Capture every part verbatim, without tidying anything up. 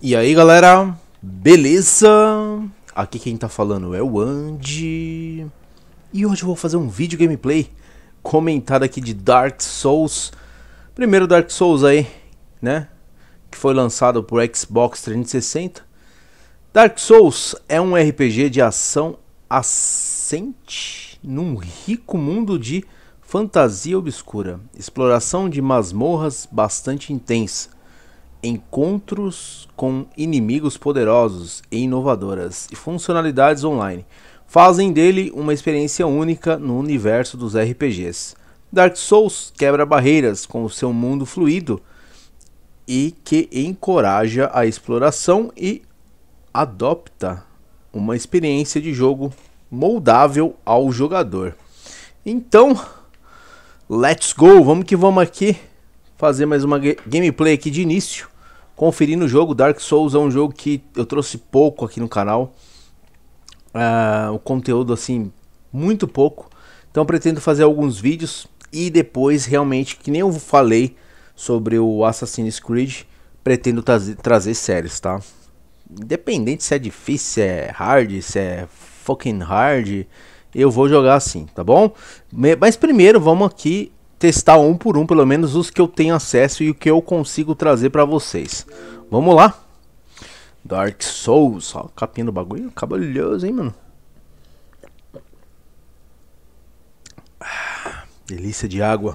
E aí galera, beleza? Aqui quem tá falando é o Andy. E hoje eu vou fazer um vídeo gameplay comentado aqui de Dark Souls. Primeiro Dark Souls aí, né? Que foi lançado por Xbox trezentos e sessenta. Dark Souls é um R P G de ação assente num rico mundo de fantasia obscura. Exploração de masmorras bastante intensa. Encontros com inimigos poderosos e inovadoras e funcionalidades online fazem dele uma experiência única no universo dos R P Gs. Dark Souls quebra barreiras com o seu mundo fluido e que encoraja a exploração e adopta uma experiência de jogo moldável ao jogador. Então, let's go! Vamos que vamos aqui fazer mais uma gameplay aqui de início. Conferindo o jogo. Dark Souls é um jogo que eu trouxe pouco aqui no canal. Uh, o conteúdo assim, muito pouco. Então pretendo fazer alguns vídeos. E depois realmente, que nem eu falei sobre o Assassin's Creed, pretendo trazer, trazer séries, tá? Independente se é difícil, se é hard, se é fucking hard, eu vou jogar assim, tá bom? Mas primeiro vamos aqui testar um por um, pelo menos os que eu tenho acesso e o que eu consigo trazer pra vocês. Vamos lá. Dark Souls. Ó, a capinha do bagulho. Cabalhoso, hein, mano. Ah, delícia de água.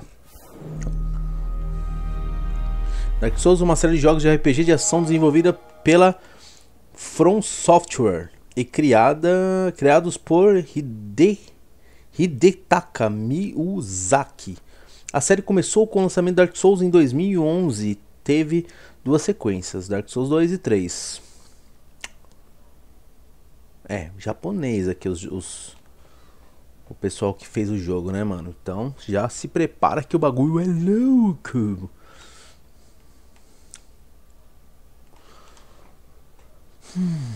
Dark Souls é uma série de jogos de R P G de ação desenvolvida pela From Software e criada, criados por Hide, Hidetaka Miyazaki. A série começou com o lançamento de Dark Souls em dois mil e onze e teve duas sequências, Dark Souls dois e três. É, japonês aqui, os, os, o pessoal que fez o jogo, né, mano? Então, já se prepara que o bagulho é louco. Hum.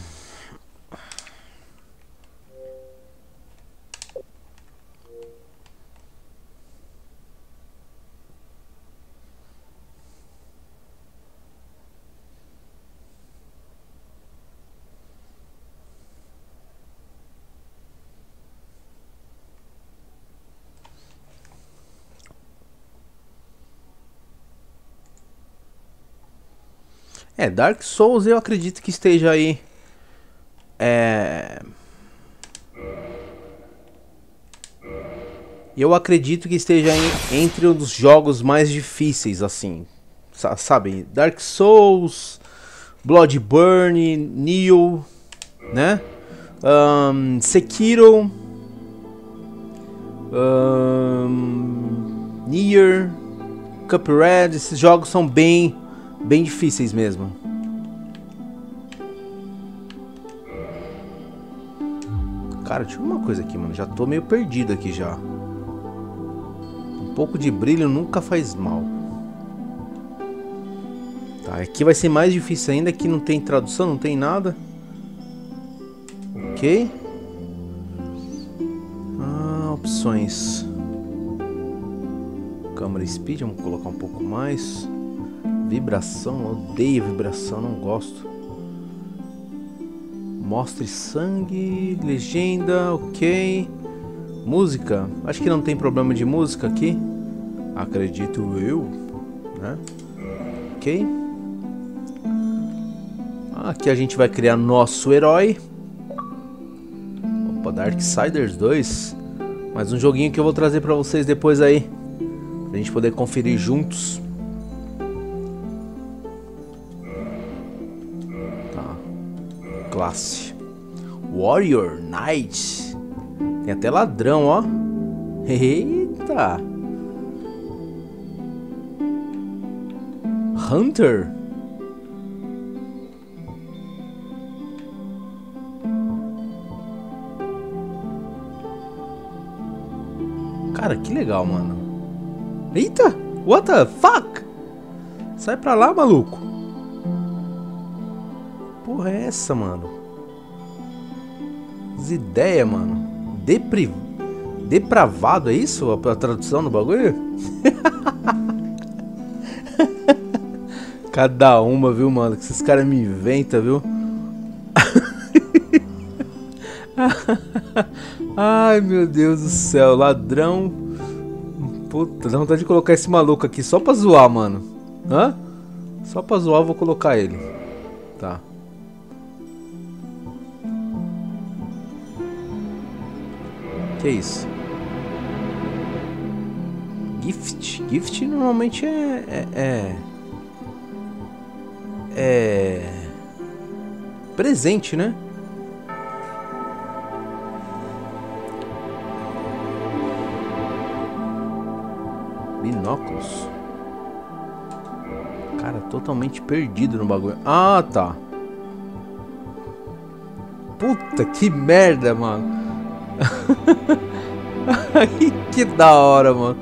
É, Dark Souls eu acredito que esteja aí. É... Eu acredito que esteja em, entre um dos jogos mais difíceis, assim. Sabe? Dark Souls, Bloodborne, Nioh, né? Um, Sekiro, um, Nier, Cuphead. Esses jogos são bem... bem difíceis mesmo. Cara, deixa eu ver uma coisa aqui, mano. Já tô meio perdido aqui já. Um pouco de brilho nunca faz mal. Tá, aqui vai ser mais difícil ainda. Aqui não tem tradução, não tem nada. Ok. Ah, opções. Câmera speed, vamos colocar um pouco mais. Vibração, odeio vibração, não gosto. Mostre sangue, legenda, ok. Música, acho que não tem problema de música aqui. Acredito eu, né? Ok. Aqui a gente vai criar nosso herói. Opa, Darksiders dois. Mais um joguinho que eu vou trazer pra vocês depois aí, pra gente poder conferir juntos. Classe Warrior Knight. Tem até ladrão, ó. Eita. Hunter. Cara, que legal, mano. Eita. What the fuck? Sai pra lá, maluco. Porra é essa, mano? As ideias, mano. Depri... Depravado, é isso? A tradução do bagulho? Cada uma, viu, mano? Que esses caras me inventam, viu? Ai, meu Deus do céu. Ladrão. Puta, dá vontade de colocar esse maluco aqui só pra zoar, mano. Hã? Só pra zoar eu vou colocar ele. Tá. Que isso? Gift? Gift normalmente é... É... É... é... presente, né? Binóculos. Cara, totalmente perdido no bagulho. Ah, tá. Puta, que merda, mano. Que da hora, mano.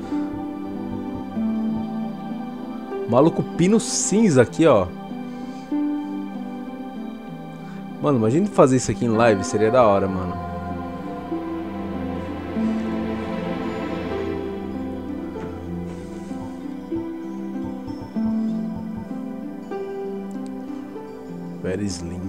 Maluco pino cinza aqui, ó. Mano, imagina fazer isso aqui em live. Seria da hora, mano. Very slim.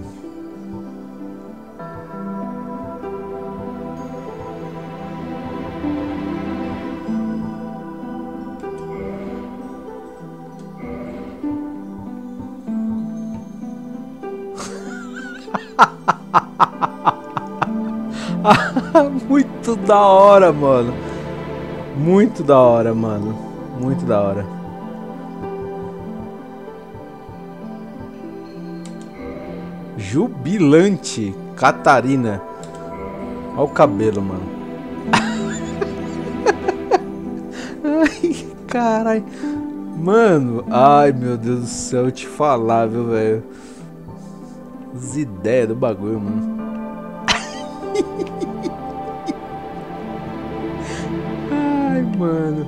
Muito da hora, mano. Muito da hora, mano. Muito da hora. Jubilante Catarina. Olha o cabelo, mano. Ai, caralho. Mano, ai meu Deus do céu, eu te falar, viu, velho. As ideias do bagulho, mano. Ai, mano.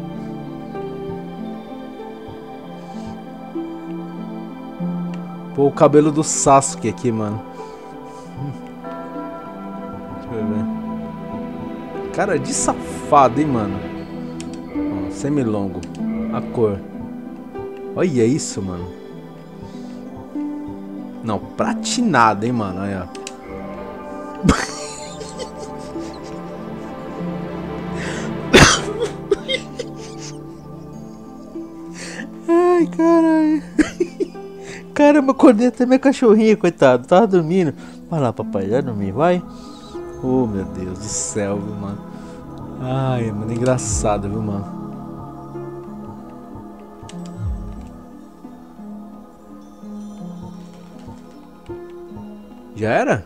Pô, o cabelo do Sasuke aqui, mano. Deixa eu ver. Cara de safado, hein, mano. Ó, semilongo. A cor. Olha isso, mano. Não, pratinado, hein, mano. Olha. Ai, caralho. Caramba, acordei até minha cachorrinha, coitado. Tava dormindo. Vai lá, papai, vai dormir, vai. Oh, meu Deus do céu, viu, mano. Ai, mano, engraçado, viu, mano. Já era?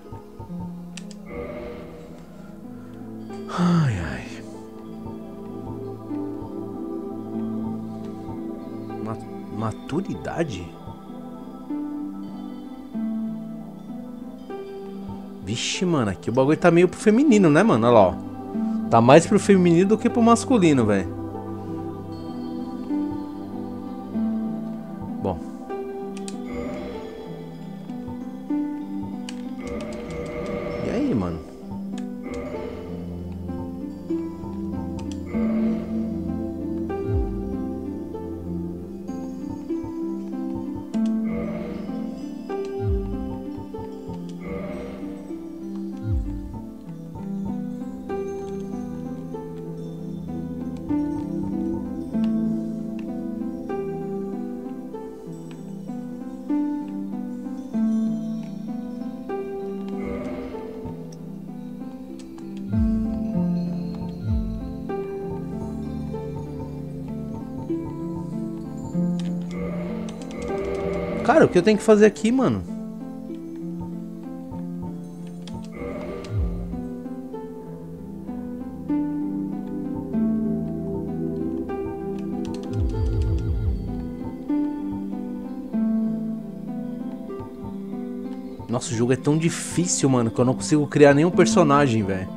Ai, ai. Ma- maturidade? Vixe, mano, aqui o bagulho tá meio pro feminino, né, mano? Olha lá, ó. Tá mais pro feminino do que pro masculino, velho. Bom. E aí, mano? Cara, o que eu tenho que fazer aqui, mano? Nossa, o jogo é tão difícil, mano, que eu não consigo criar nenhum personagem, velho.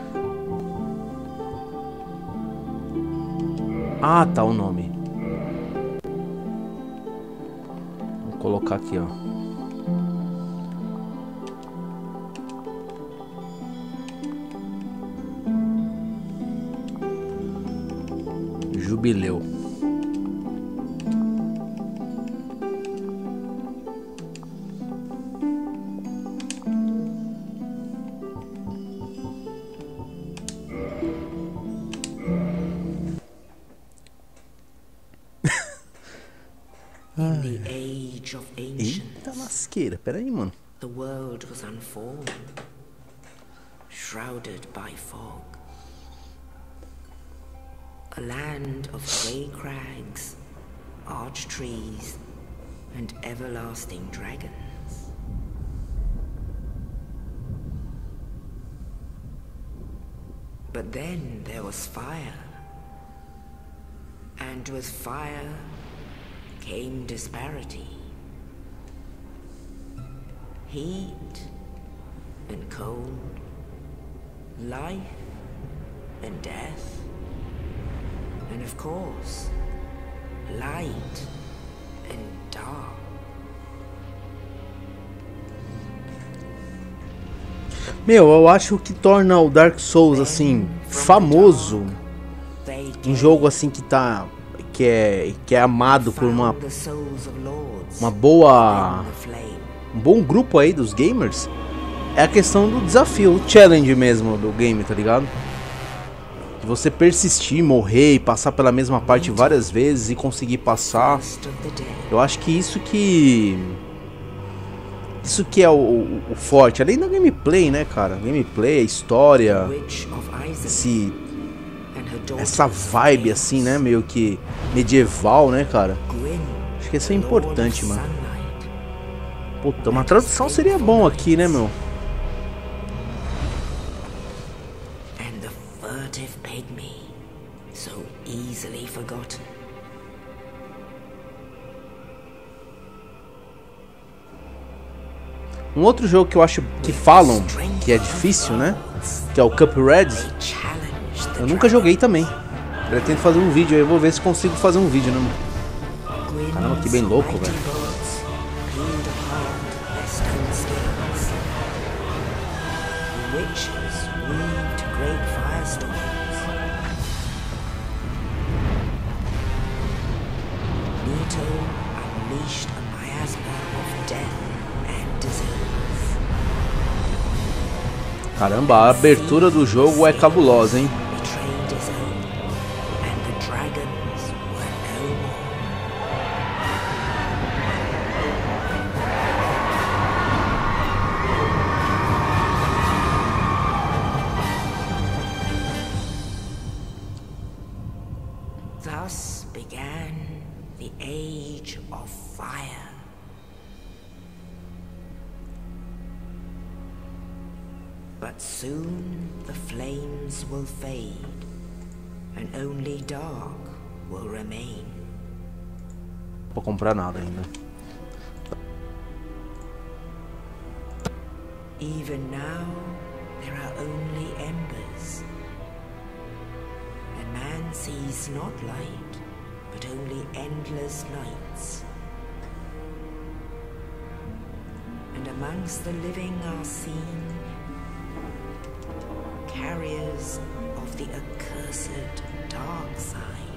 Ah, tá o nome. Vou colocar aqui, ó. Jubileu. In the age of ancients, Eita lasqueira, pera aí, mano. the world was unformed, shrouded by fog. A land of grey crags, arch trees, and everlasting dragons. But then there was fire. And with fire came disparity. Heat and cold, life and death, and of course, light and dark. Meu, eu acho que torna o Dark Souls assim famoso, um jogo assim que tá que é que é amado por uma uma boa um bom grupo aí dos gamers, é a questão do desafio, o challenge mesmo do game, tá ligado? De você persistir, morrer e passar pela mesma parte várias vezes e conseguir passar. Eu acho que isso que Isso que é o, o, o forte, além da gameplay, né, cara? Gameplay, história, esse, essa vibe assim, né, meio que medieval, né, cara? Acho que isso é importante, mano. Puta, uma tradução seria bom aqui, né, meu? And the furtive pygmy, so easily forgotten. Um outro jogo que eu acho que falam que é difícil, né? Que é o Cuphead. Eu nunca joguei também. Pretendo fazer um vídeo aí, eu vou ver se consigo fazer um vídeo, né, mano? Caramba, que bem louco, velho. Caramba, a abertura do jogo é cabulosa, hein? Thus began the Age of Fire. But soon the flames will fade, and only dark will remain. Não vou comprar nada ainda. Even now, there are only embers. And man sees not light, but only endless nights. And amongst the living are seen carriers of the accursed dark side.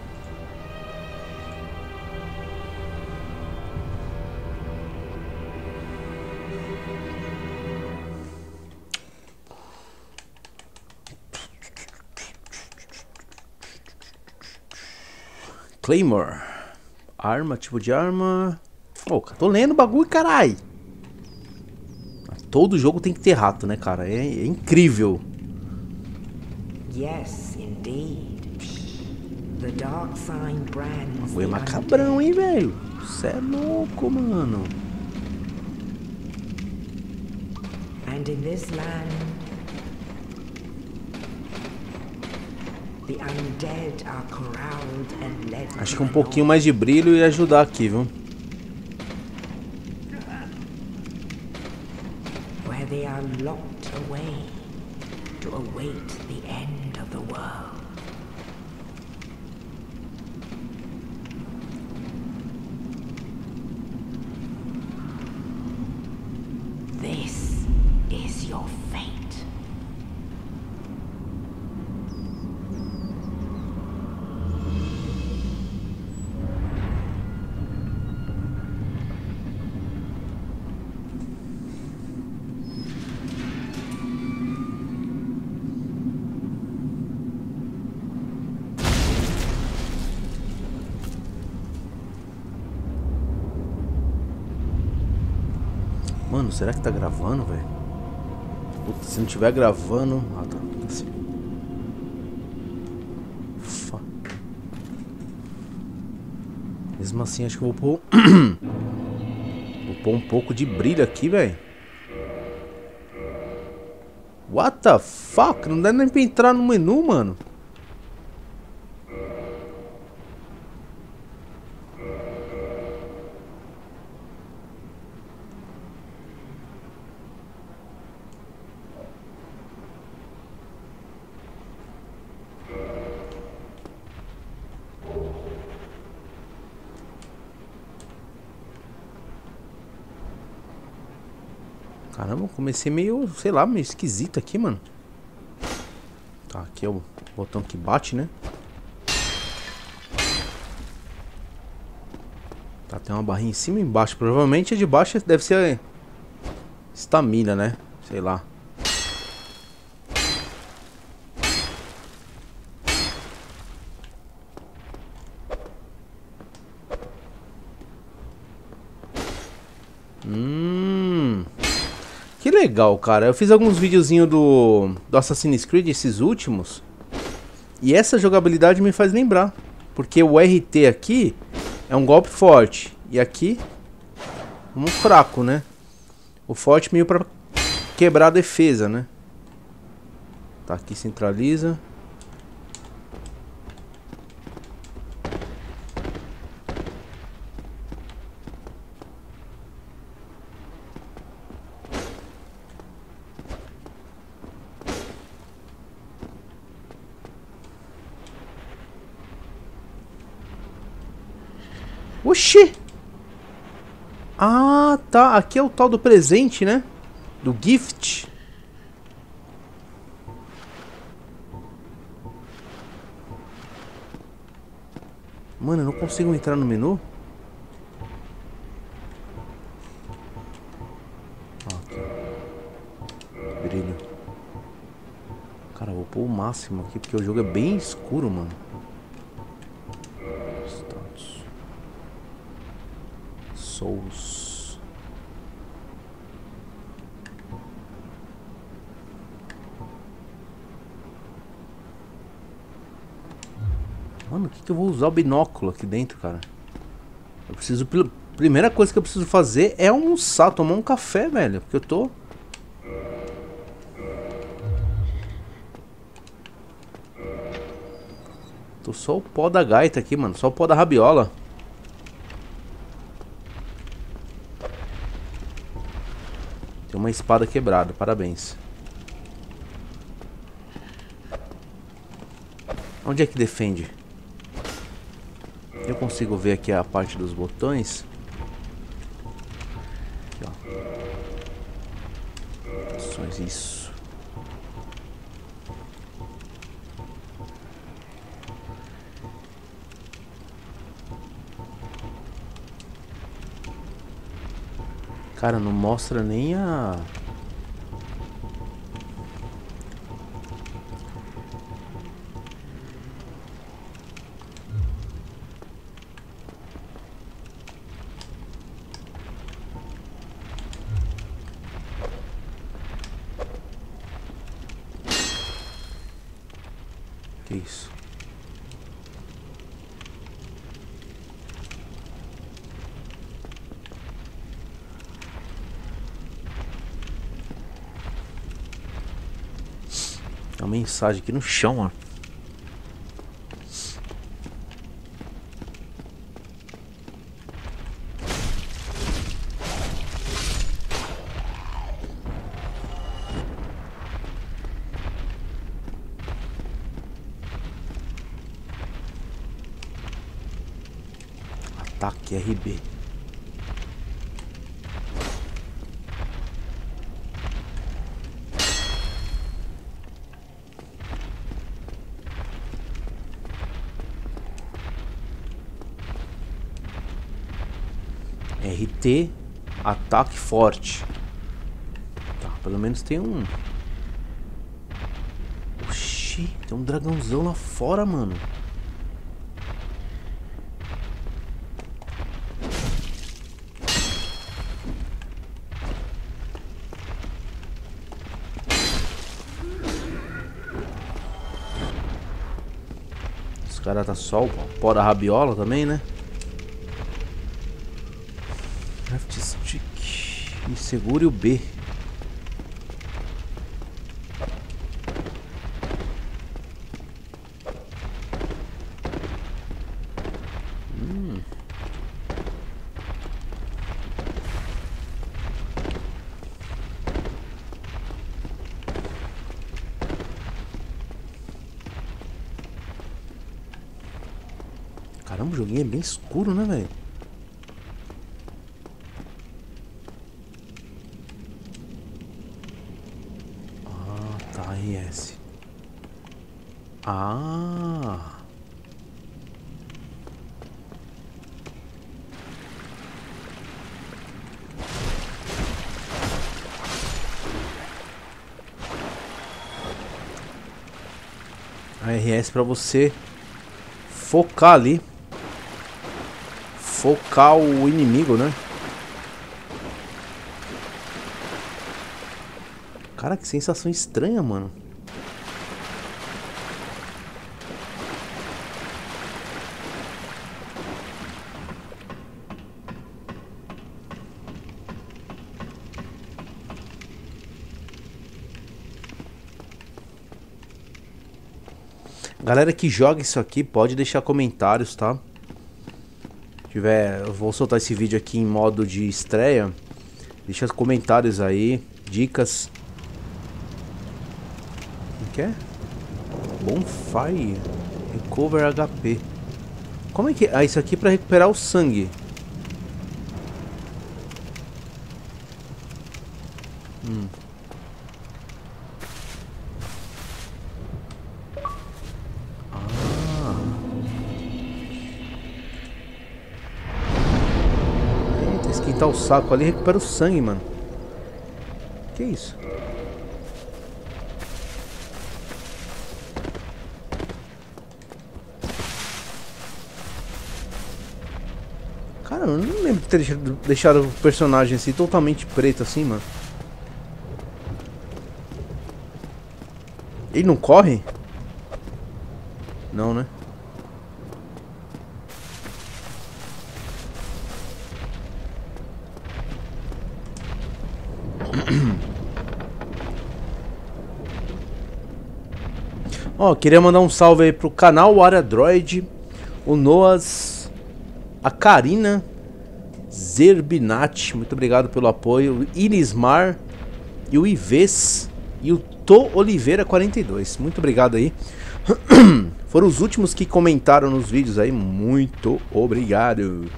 Claymore. Arma, tipo de arma. Oh, tô lendo o bagulho, carai. Todo jogo tem que ter rato, né, cara? É, é incrível. Yes, indeed. The dark sign brands. Foi macabrão, hein, velho? Cê é louco, mano. And in this land, the undead are corralled and led. Acho que um pouquinho mais de brilho ia ajudar aqui, viu? Where they are locked away to await the end of the world. This is your fate. Mano, será que tá gravando, velho? Putz, se não tiver gravando... Ah, tá. Assim. Ufa. Mesmo assim, acho que eu vou pôr... vou pôr um pouco de brilho aqui, velho. What the fuck? Não dá nem pra entrar no menu, mano. Caramba, comecei meio, sei lá, meio esquisito aqui, mano. Tá, aqui é o botão que bate, né? Tá, tem uma barrinha em cima e embaixo. Provavelmente a de baixo deve ser estamina, né? Sei lá. Hum... Que legal, cara. Eu fiz alguns videozinhos do, do Assassin's Creed, esses últimos. E essa jogabilidade me faz lembrar. Porque o R T aqui é um golpe forte. E aqui, um fraco, né? O forte meio pra quebrar a defesa, né? Tá, aqui centraliza. Oxi! Ah, tá. Aqui é o tal do presente, né? Do gift. Mano, eu não consigo entrar no menu. Ah, aqui. Brilho. Cara, eu vou pôr o máximo aqui, porque o jogo é bem escuro, mano. Status. Souls. Mano, o que, que eu vou usar o binóculo aqui dentro, cara? Eu preciso... Primeira coisa que eu preciso fazer é almoçar, tomar um café, velho. Porque eu tô... Tô só o pó da gaita aqui, mano. Só o pó da rabiola. Tem uma espada quebrada, parabéns. Onde é que defende? Eu consigo ver aqui a parte dos botões. Aqui, ó. Ações, isso. Cara, não mostra nem a... Que isso? Tem uma mensagem aqui no chão, ó. Ataque R B. R T, ataque forte. Tá, pelo menos tem um... Oxi, tem um dragãozão lá fora, mano. cara tá só o pó da rabiola também, né? Craft stick. E segure o B. Hum. Caramba, o joguinho é bem escuro, né, velho? Ah, tá, R S. Ah. A R S pra você focar ali. Focar o inimigo, né? Cara, que sensação estranha, mano. Galera que joga isso aqui, pode deixar comentários, tá? Se tiver, eu vou soltar esse vídeo aqui em modo de estreia. Deixa os comentários aí, dicas. O que é? Bonfire. Recover H P. Como é que... Ah, isso aqui é pra recuperar o sangue. Hum. Ah. Eita, esquentar o saco ali recupera o sangue, mano. Que isso? Cara, eu não lembro de ter deixado, deixado o personagem assim totalmente preto assim, mano. Ele não corre? Não, né? Ó, queria mandar um salve aí pro canal Área Droid, o Noas, a Karina Zerbinati, muito obrigado pelo apoio, o Irismar e o Ives e o Tô Oliveira quarenta e dois, muito obrigado aí. Foram os últimos que comentaram nos vídeos aí, muito obrigado.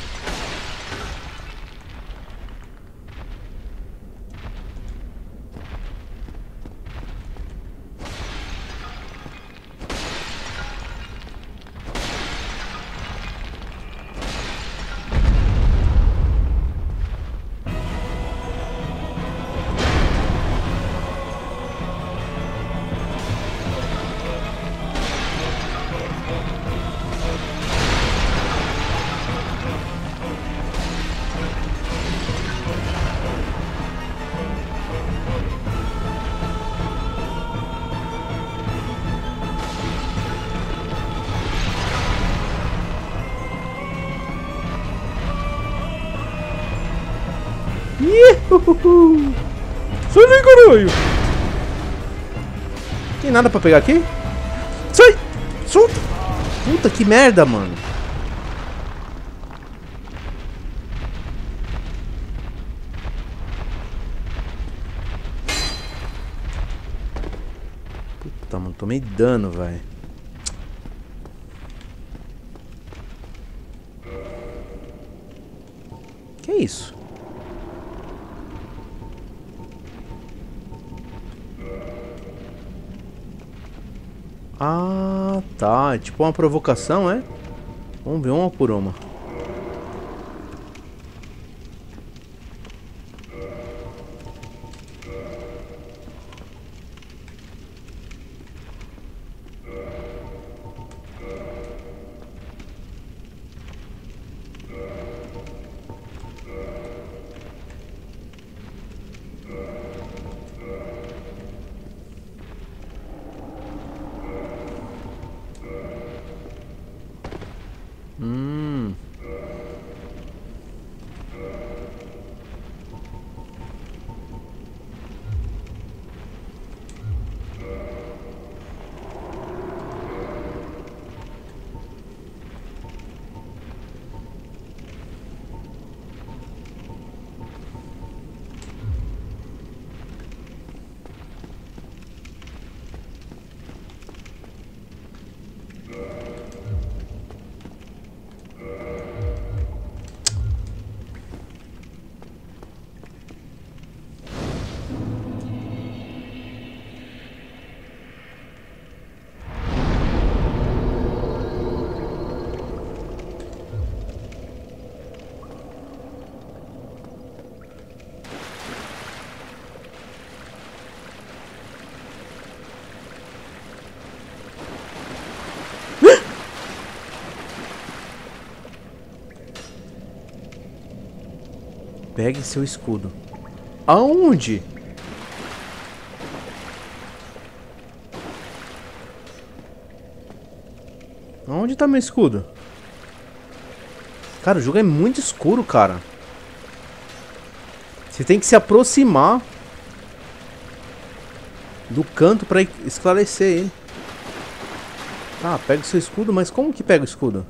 Iuhuhu. Sai daí, caralho! Tem nada pra pegar aqui? Sai! Solta! Puta que merda, mano! Puta, mano, tomei dano, velho. Que isso? Ah, tá. É tipo uma provocação, é? Vamos ver uma por uma. Pegue seu escudo. Aonde? Onde tá meu escudo? Cara, o jogo é muito escuro, cara. Você tem que se aproximar do canto pra esclarecer ele. Tá, pega o seu escudo, mas como que pega o escudo?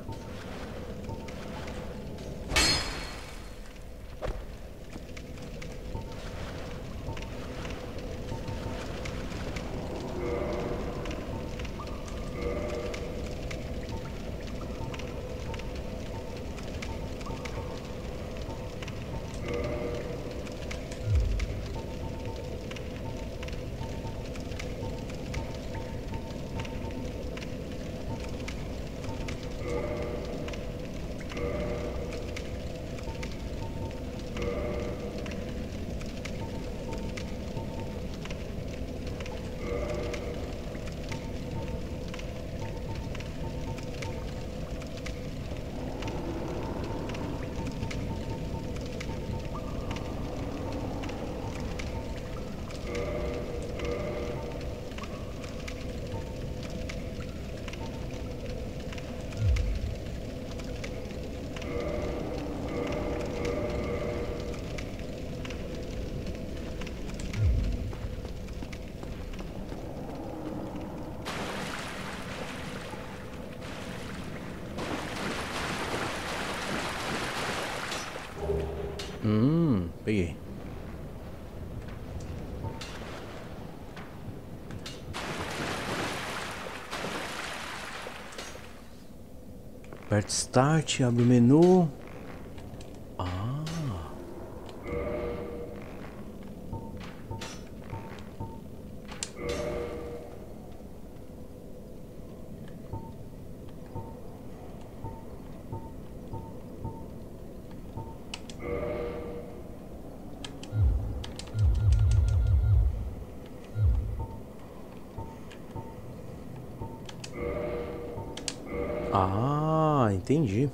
Hum, peguei. Aperte Start, abre o menu. Ah. Ah, entendi.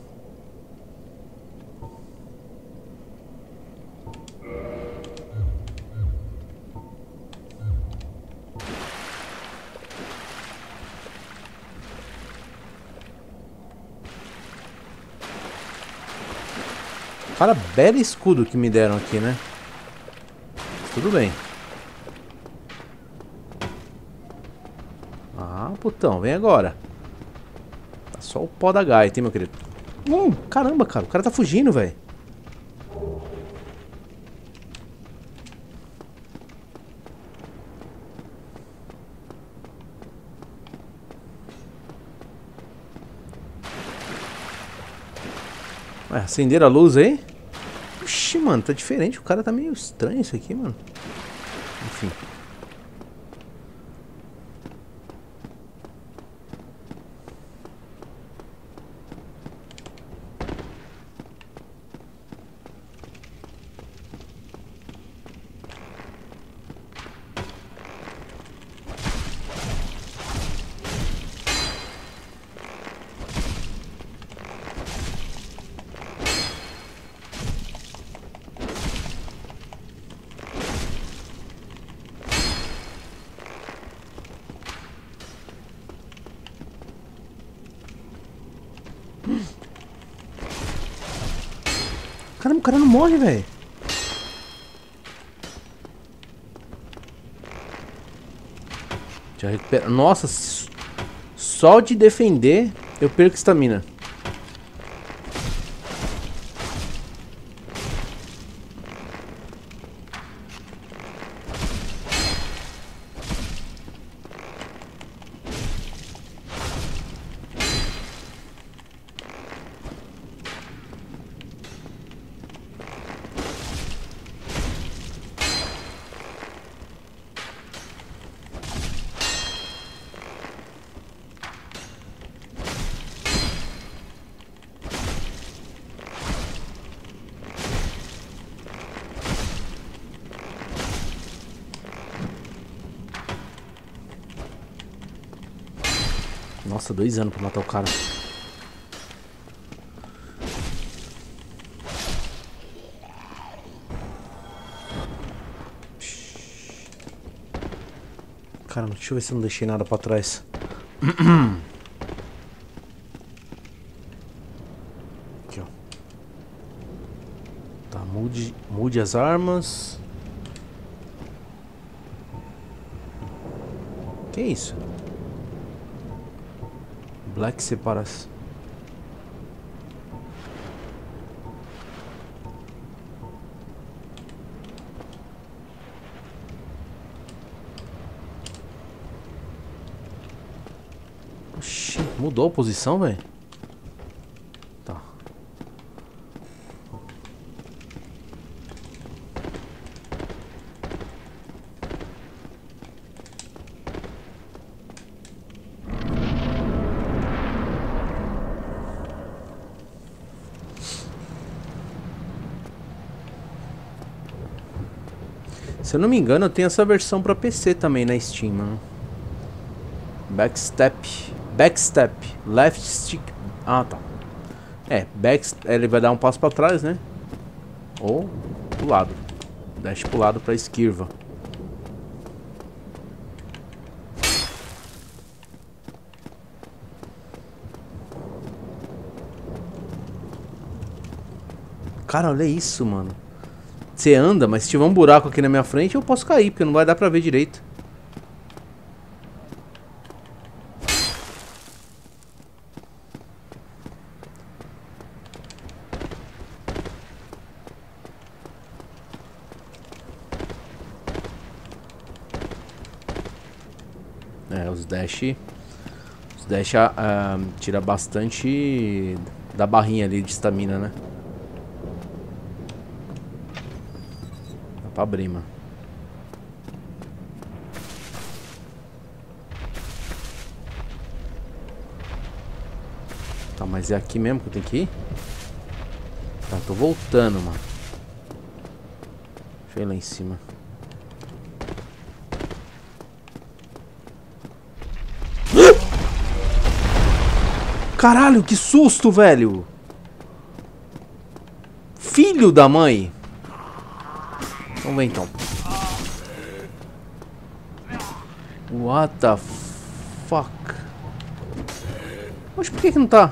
Cara, belo escudo que me deram aqui, né? Tudo bem. Ah, putão, vem agora. Tá só o pó da gaita, hein, meu querido? Hum, caramba, cara, o cara tá fugindo, velho. Ué, acenderam a luz aí? Oxi, mano, tá diferente. O cara tá meio estranho isso aqui, mano. Enfim. Caramba, o cara não morre, velho. Já recupera. Nossa, só de defender eu perco estamina. Nossa, dois anos pra matar o cara. Cara, deixa eu ver se eu não deixei nada pra trás. Aqui, ó. Tá, mude, mude as armas. Que isso? Black separação. Oxi, mudou a posição, velho? Tá. Se eu não me engano, eu tenho essa versão pra P C também na Steam, mano. Backstep. Backstep. Left stick. Ah, tá. É, back, ele vai dar um passo pra trás, né? Ou pro lado. Dash pro lado pra esquerda. Cara, olha isso, mano. Você anda, mas se tiver um buraco aqui na minha frente, eu posso cair, porque não vai dar pra ver direito. É, os dash... Os dash uh, tira bastante da barrinha ali de estamina, né? Dá pra abrir, mano. Tá, mas é aqui mesmo que eu tenho que ir? Tá, tô voltando, mano. Deixa eu ir lá em cima. Caralho, que susto, velho! Filho da mãe! Vamos ver então. What the fuck? Mas por que que não tá?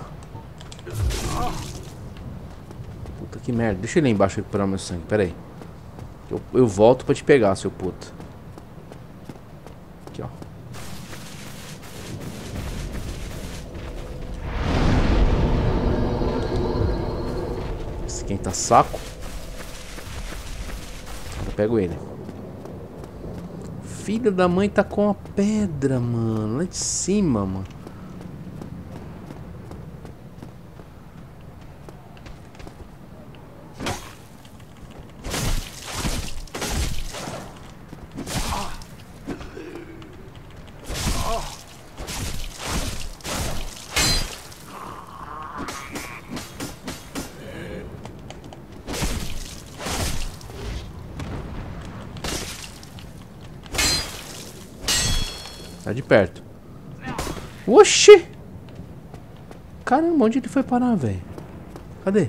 Puta que merda. Deixa eu ir lá embaixo recuperar meu sangue. Pera aí. Eu, eu volto pra te pegar, seu puto. Aqui, ó. Esquenta saco. Eu pego ele. Filho da mãe tá com a pedra, mano. Lá de cima, mano. Tá de perto. Oxi! Caramba, onde ele foi parar, velho? Cadê?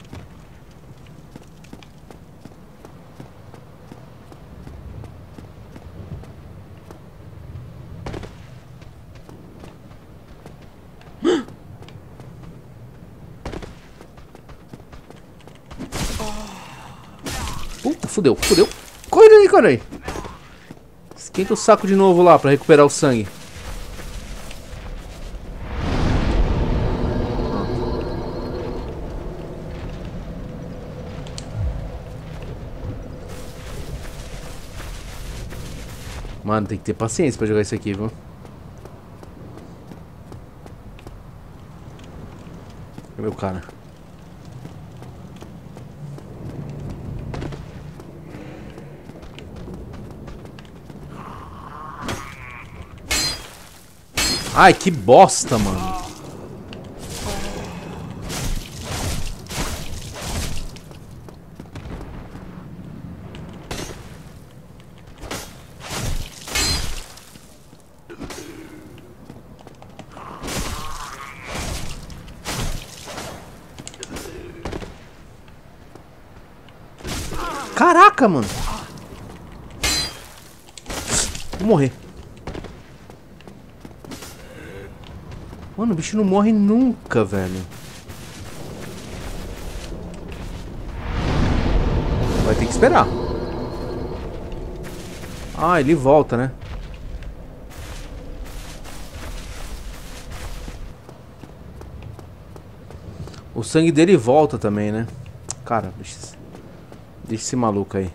Puta, fudeu, fudeu. Corre aí, corre aí. Esquenta o saco de novo lá pra recuperar o sangue. Mano, tem que ter paciência pra jogar isso aqui, viu? Cadê meu cara? Ai, que bosta, mano. Caraca, mano. Vou morrer. Mano, o bicho não morre nunca, velho. Vai ter que esperar. Ah, ele volta, né? O sangue dele volta também, né? Cara, deixa, deixa esse maluco aí.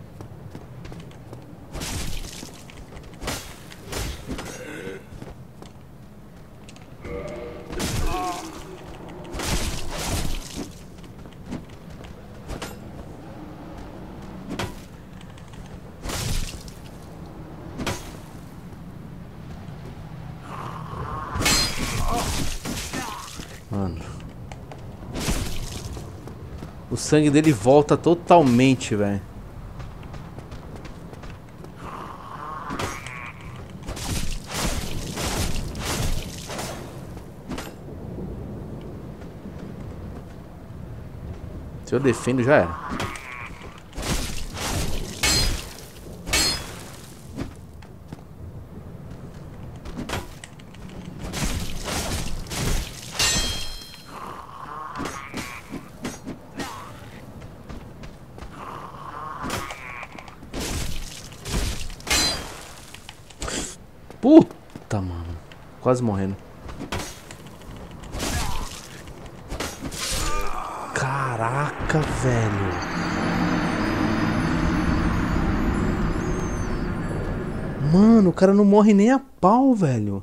Mano. O sangue dele volta totalmente, velho. Se eu defendo, já era. Puta, mano. Quase morrendo. Caraca, velho. Mano, o cara não morre nem a pau, velho.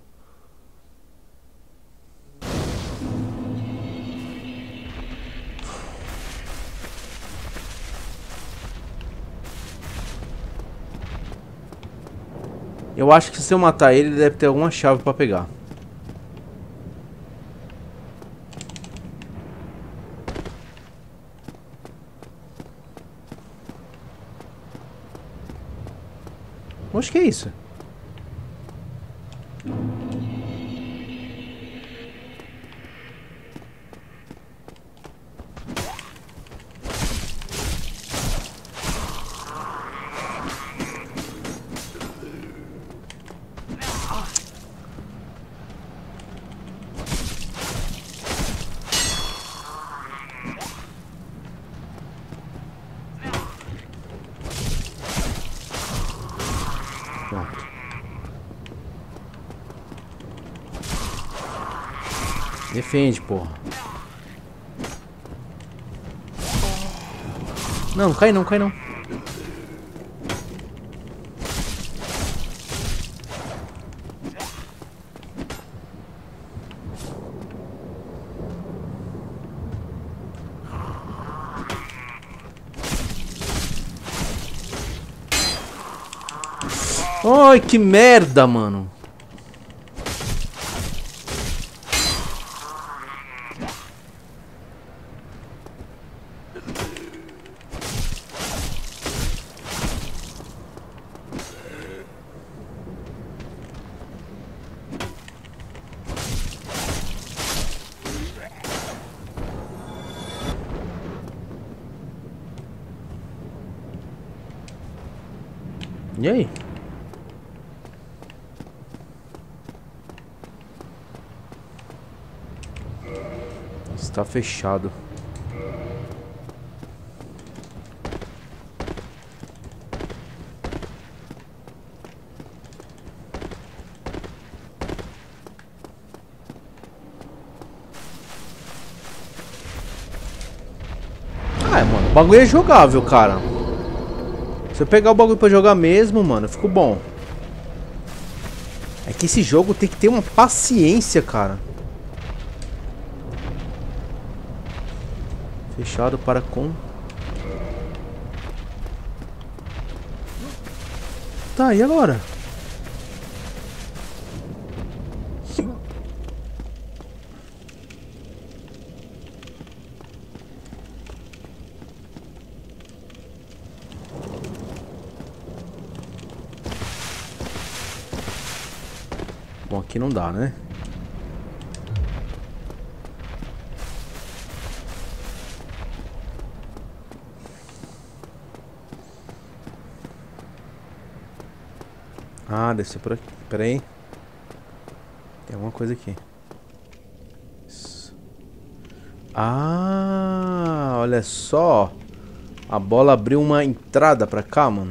Eu acho que se eu matar ele, ele deve ter alguma chave pra pegar. Acho que é isso. Pronto. Defende, porra. Não, cai não, cai não. Ai, que merda, mano. E aí? Está fechado. Ah, mano, o bagulho é jogável, cara. Se eu pegar o bagulho pra jogar mesmo, mano, ficou bom. É que esse jogo tem que ter uma paciência, cara. Fechado para com... Tá, e agora? Bom, aqui não dá, né? Ah, desceu por aqui. Pera aí. Tem alguma coisa aqui. Ah, olha só. A bola abriu uma entrada pra cá, mano.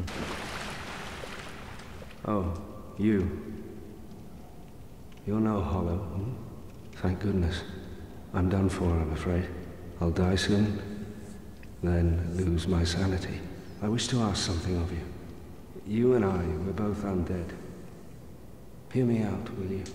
Oh, you. You're no hollow. Hmm? Thank goodness. I'm done for, I'm afraid. I'll die soon, then lose my sanity. I wish to ask something of you. You and I, we're both undead. Hear me out, will you?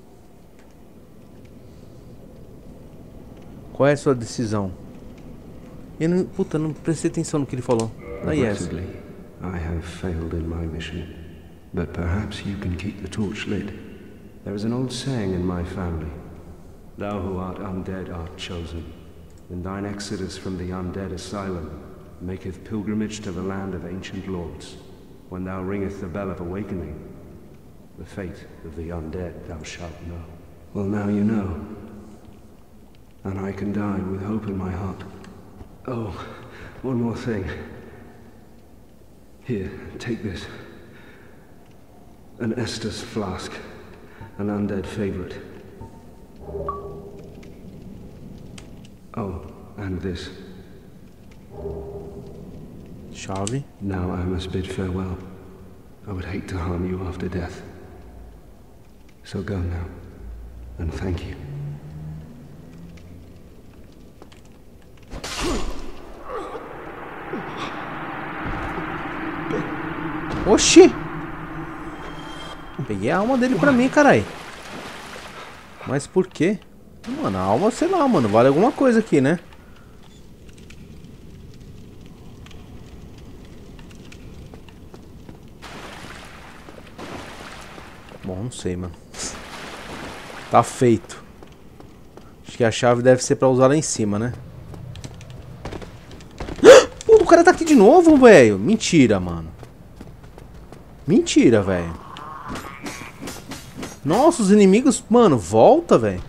Qual é a sua decisão? Eu não, puta, não prestei atenção no que ele falou. Ah, yes. Regrettably, I have failed in my mission. But perhaps you can keep the torch lit. There is an old saying in my family. Thou who art undead art chosen. And thine exodus from the undead asylum maketh pilgrimage to the land of ancient lords. When thou ringeth the bell of awakening, the fate of the undead thou shalt know. Well, now you know. And I can die with hope in my heart. Oh, one more thing. Here, take this. An Estus flask. An undead favorite. Oh, and this. Chave. Now I must bid farewell. I would hate to harm you after death. So go now, and thank you. Oxi! Peguei a alma dele pra mim, carai. Mas por quê? Mano, a alma, sei lá, mano, vale alguma coisa aqui, né? Bom, não sei, mano. Tá feito. Acho que a chave deve ser pra usar lá em cima, né? Pô, o cara tá aqui de novo, velho. Mentira, mano. Mentira, velho. Nossa, os inimigos... Mano, volta, velho.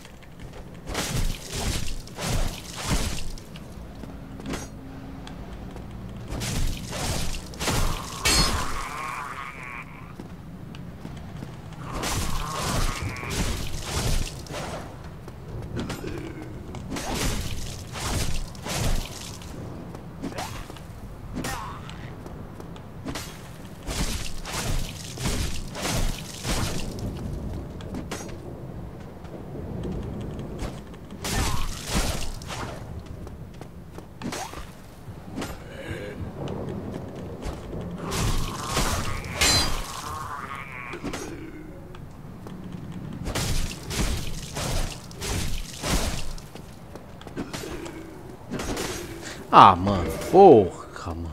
Ah, mano. Porra, mano.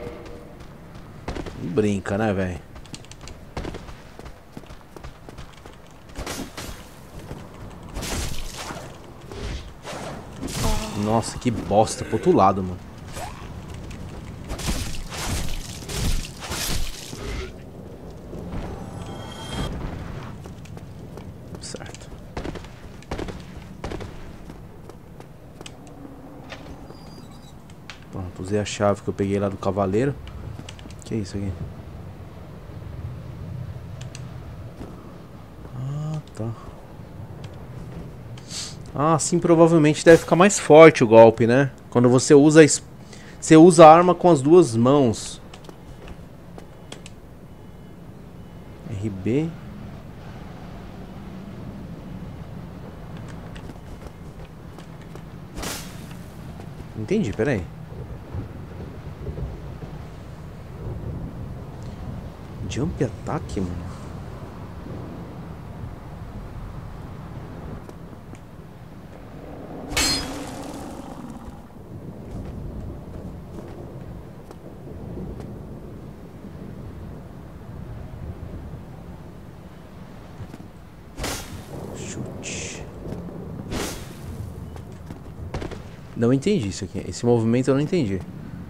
Não brinca, né, velho? Nossa, que bosta. Pro outro lado, mano. Certo. Pronto, usei a chave que eu peguei lá do cavaleiro. Que é isso aqui? Ah, tá. Ah, sim, provavelmente deve ficar mais forte o golpe, né? Quando você usa a, es... você usa a arma com as duas mãos. R B. Entendi, peraí. Jump ataque, mano. Chute. Não entendi isso aqui. Esse movimento eu não entendi.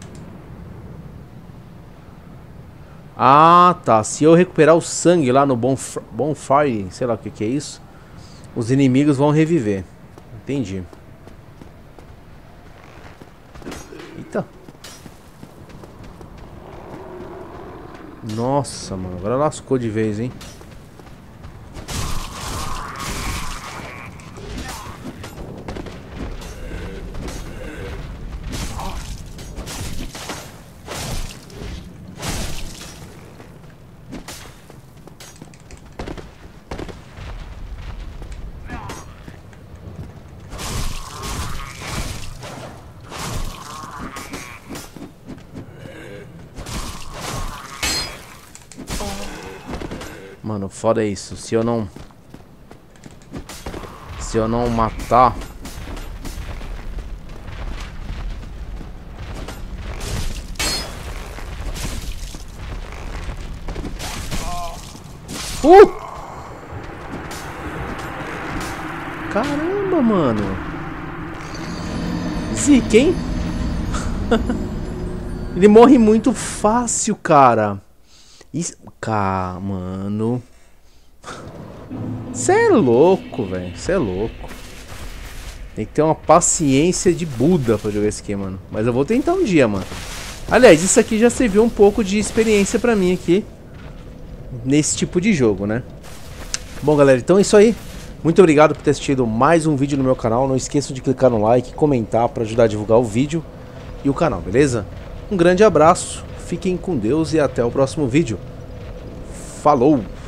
Ah, tá. Se eu recuperar o sangue lá no bonf Bonfire, sei lá o que, que é isso, os inimigos vão reviver. Entendi. Eita. Nossa, mano. Agora lascou de vez, hein? Mano, foda isso. Se eu não... Se eu não matar... Uh! Caramba, mano. Zica, hein? Ele morre muito fácil, cara. Isso... Cá, mano. Cê é louco, velho. Cê é louco. Tem que ter uma paciência de Buda pra jogar esse aqui, mano. Mas eu vou tentar um dia, mano. Aliás, isso aqui já serviu um pouco de experiência pra mim aqui nesse tipo de jogo, né? Bom, galera, então é isso aí. Muito obrigado por ter assistido mais um vídeo no meu canal. Não esqueçam de clicar no like, comentar para ajudar a divulgar o vídeo e o canal, beleza? Um grande abraço, fiquem com Deus e até o próximo vídeo. Falou!